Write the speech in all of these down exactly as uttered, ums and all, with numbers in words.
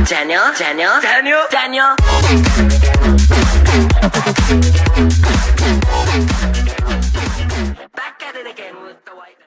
Daniel, Daniel, Daniel, Daniel. Back at it again with the white.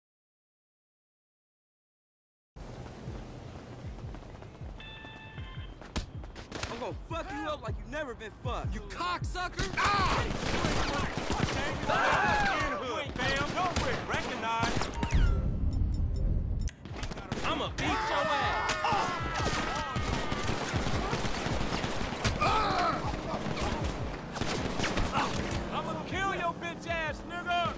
I'm gonna fuck you up like you never been fucked. You cocksucker! Ah! You ain't fam. Nowhere. Recognize. I'ma beat your ass. I'ma kill your bitch ass, nigga.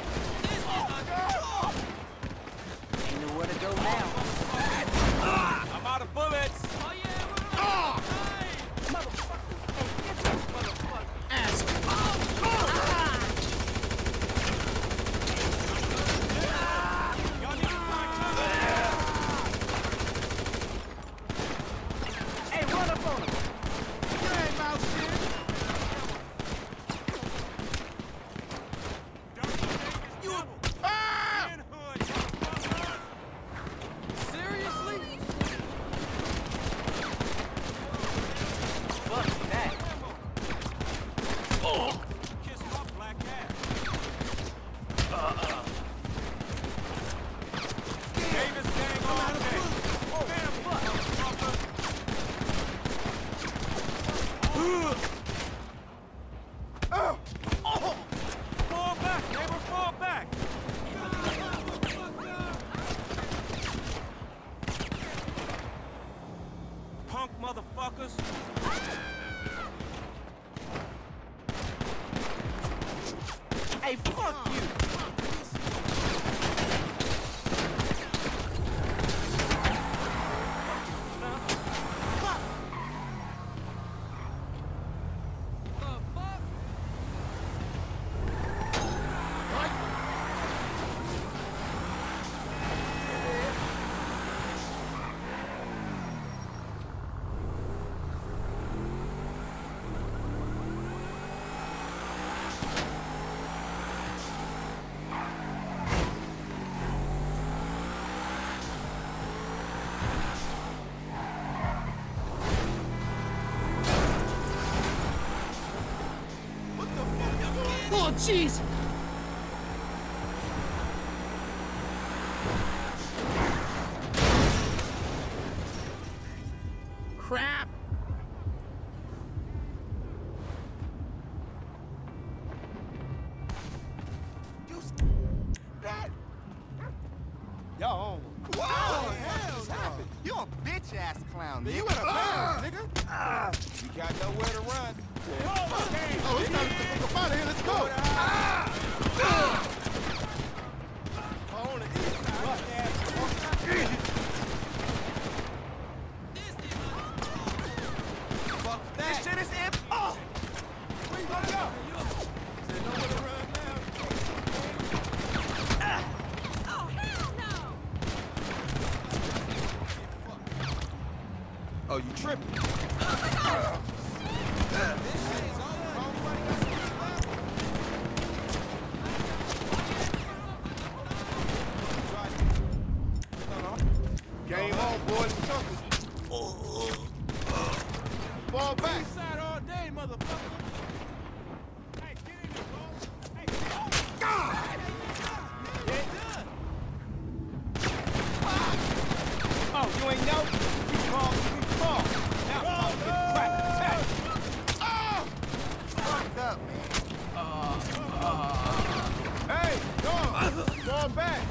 Ain't nowhere to go now. I'm out of bullets. Oh yeah, Ah! ass. Y'all need to find cover. Hey, run up on him. You ain't about shit. You a... Ah! Seriously? Fuck that. Oh! Kiss my black ass. Uh-uh. Davis gang all day. Oh, man, fuck. Oh! Oh! Fall back, neighbor, fall back. Punk motherfuckers. Hey, fuck you. Oh, jeez! Crap! You that? Yo. Whoa! Oh, hell just no. happened? You a bitch ass clown, nigga. You in a Ah! bounds, nigga. Ah, you got nowhere to run. Oh, it's time to get up out of here. Let's go. Ah! Ah! On the east side. Fuck that. This shit is imp. Oh! Where you gonna go? There's nowhere to run now. Oh, hell no! Oh, you tripping? Game on, boys. Fall back. East side all day, motherfucker. Hey, get in there, bro. Hey, Oh, you ain't know? You called, you called. Now I'm getting cracked attack. Oh! Fucked up, man. Uh, uh. Hey, go. Fall back.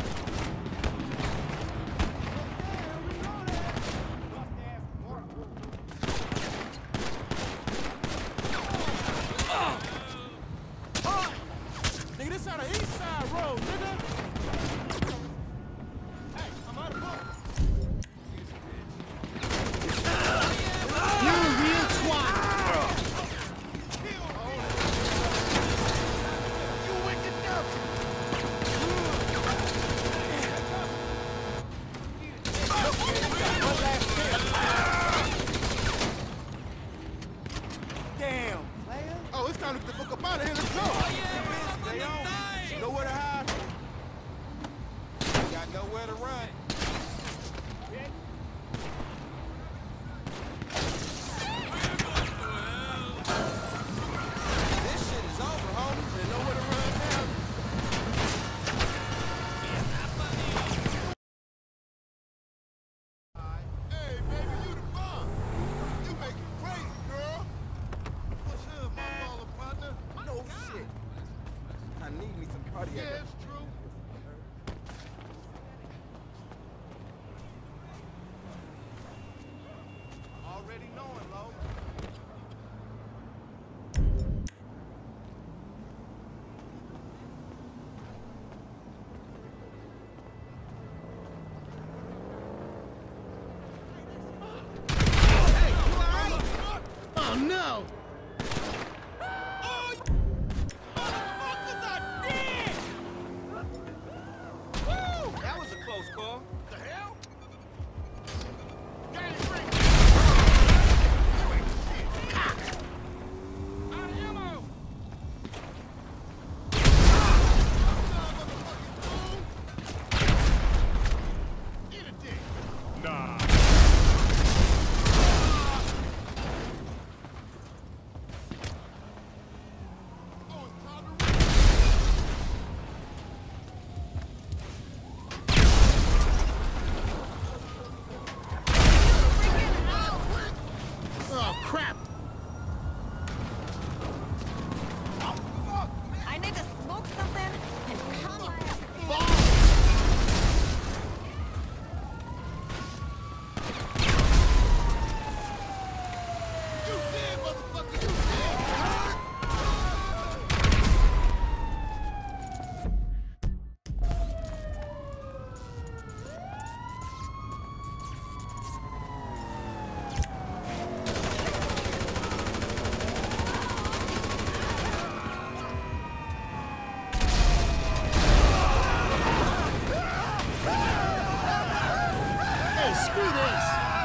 Cardiac. Yeah, it's true. Already knowing, Lo. Oh no! Oh, you motherfuckers are dead! Woo! That was a close call. The hell? Got it right. Out of ammo! Eat a dick. Nah. Oh, it's time to Oh crap! I need to smoke something and calm my ass. You dead, motherfucker! You dead! Hey, screw this!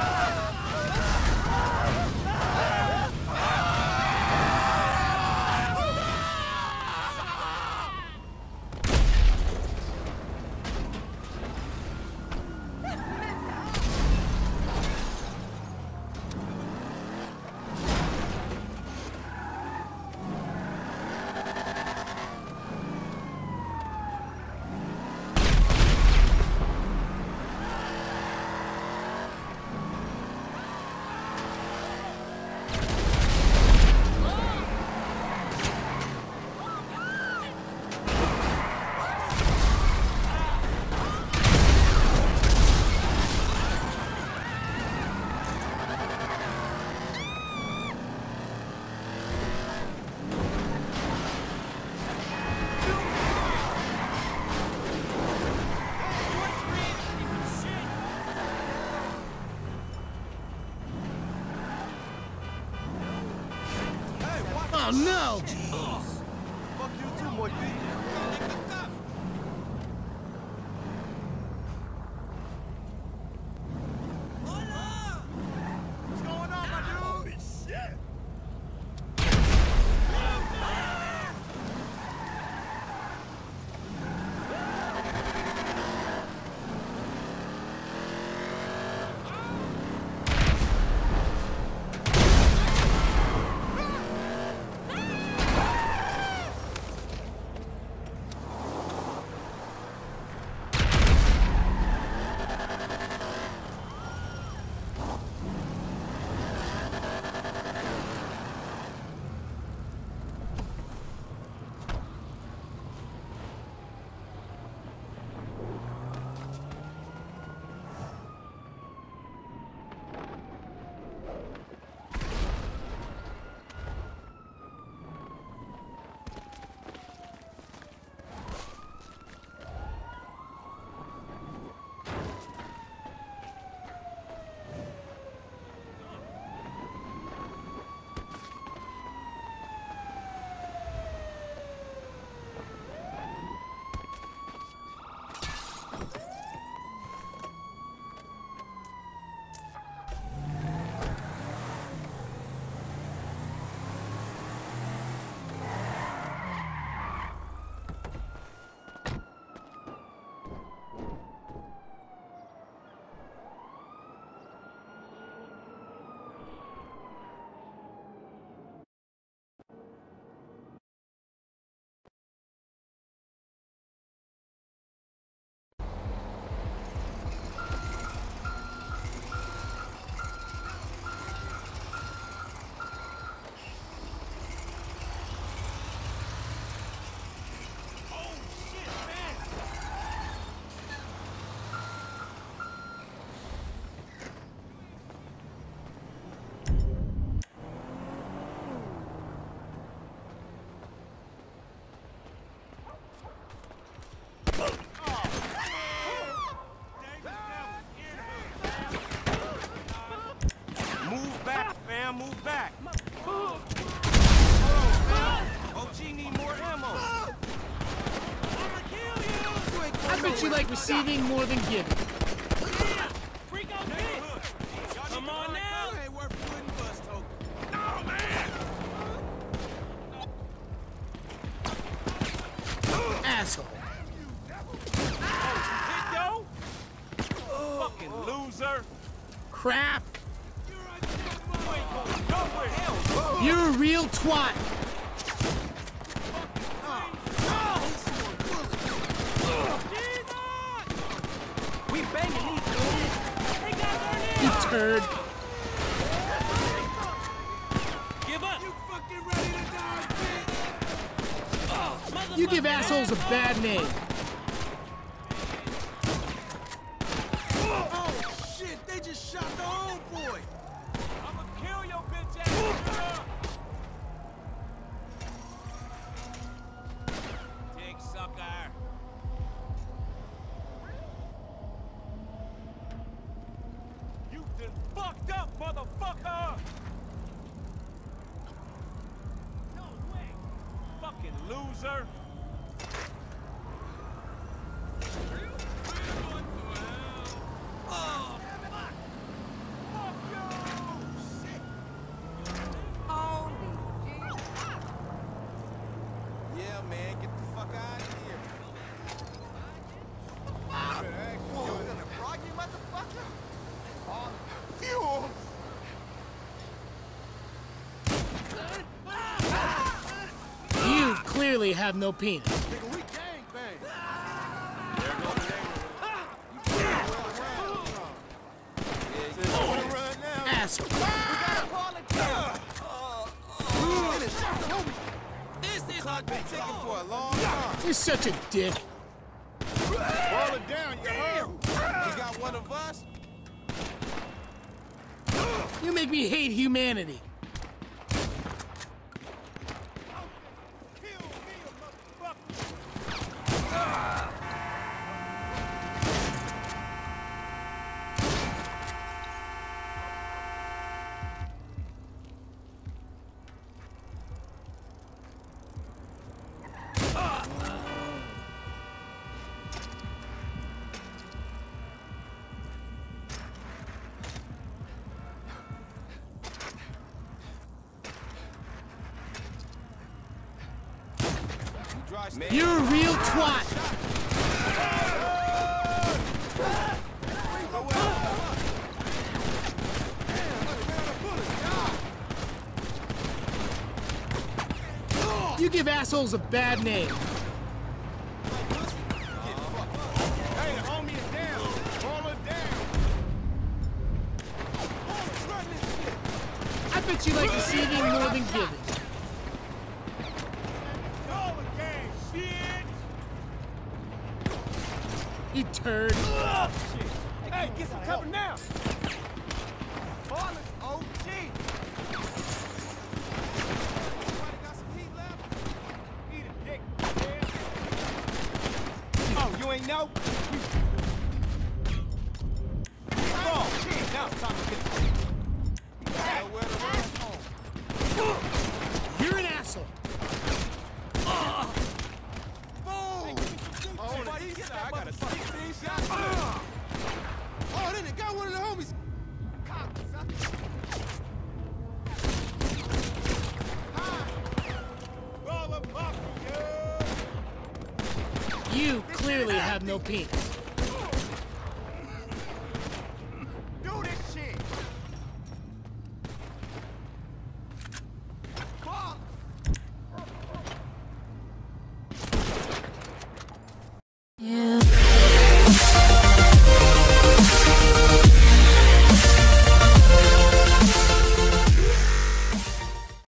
Oh no! Fuck you too, Moy B. What's going on, my dude? Shit! you like receiving more than giving. Freak out here. Come on now. Ain't worth putting bus token. Oh, man. Asshole. Hit, yo. Fucking loser. Crap. You ain't going nowhere. Hell, You're a real twat. we banging these dudes. They got their You name. turd. Give up. You fucking ready to die, bitch? You give assholes a bad name. Oh, shit. They just shot the homeboy. I'ma kill your bitch ass. Dick sucker. You done fucked up, motherfucker. No way. Fucking loser. Oh, fuck you. Yeah, man. Get the fuck out of here. Whoa, you gonna frog you, motherfucker? Oh, you. You clearly have no penis. Nigga, we gang bang. There goes the neighborhood. You run now. Asshole. We gotta call it down. This is I've been taking for a long time. You're such a dick. Roll it down, you heard? You got one of us? You make me hate humanity. Kill me, motherfucker. You're a real twat. You give assholes a bad name. Hey, homie is down. Roll it down. I bet you like receiving more than giving. All the game, shit. You turd. Oh, shit. Hey, get some cover now. Ballin' O G. Anybody got some heat left? Eat a dick, man. Oh, you ain't know? Oh, shit. Now it's time to get the Nowhere to run home. You're an asshole. Boom! Oh, the east side, I got a sixteen shot. Oh, then they got one of the homies. You clearly have no penis.